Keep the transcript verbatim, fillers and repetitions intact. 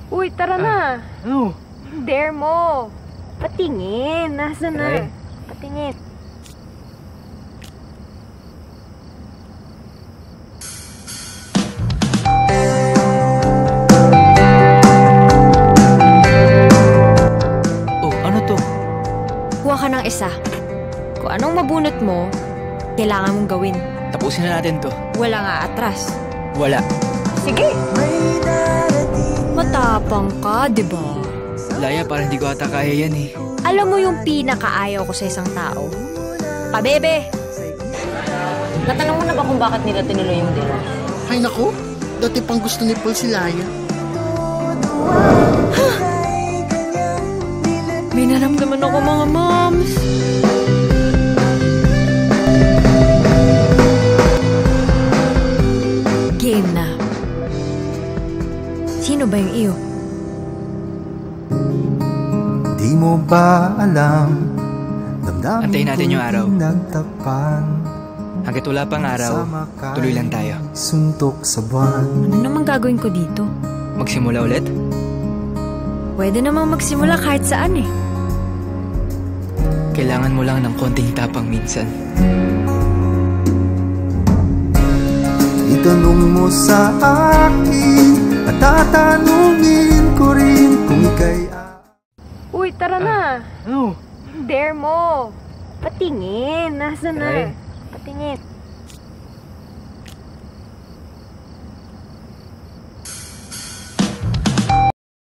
Uy, tara na. Ano? Dare mo. Patingin. Nasa na? Aray. Patingin. Oh, ano to? Kuha ka ng isa. Kung anong mabunot mo, kailangan mong gawin. Tapusin na natin to. Wala nga atras. Wala. Sige. Matapang ka, di ba? Laya, parang hindi ko ata kaya yan eh. Alam mo yung pinakaayaw ko sa isang tao? Pabebe! Natanong mo na ba kung bakit nila tinuloy yung dinner? Ay naku, dati pang gusto ni Paul si Laya. May naramdaman ako, mga moms. Game na. Sino ba yung iyo? Di mo ba alam? Damdamin Antayin natin yung araw. Nagtakpan. Hanggat wala pang araw, tuloy lang tayo. Suntok sa buwan. Ano naman gagawin ko dito? Magsimula ulit? Pwede namang magsimula kahit saan eh. Kailangan mo lang ng konting tapang minsan. Itanong mo sa akin at tatanungin ko rin kung ika'y... Uy, tara na. Ano? Dare mo. Patingin. Nasa na? Aray. Patingin.